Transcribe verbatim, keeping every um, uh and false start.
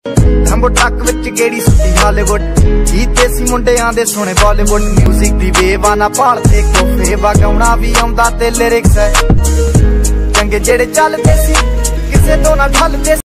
रंबो truck विच गेड़ी सुटी Hollywood जीते सी मुंडियां दे सोने बॉलीवुड म्यूजिक दी वेव ना भालते कोफे वगाउणा भी आउंदा ते लिरिक्स है चंगे जेड़े चलदे सी किसे तो ना ठलदे।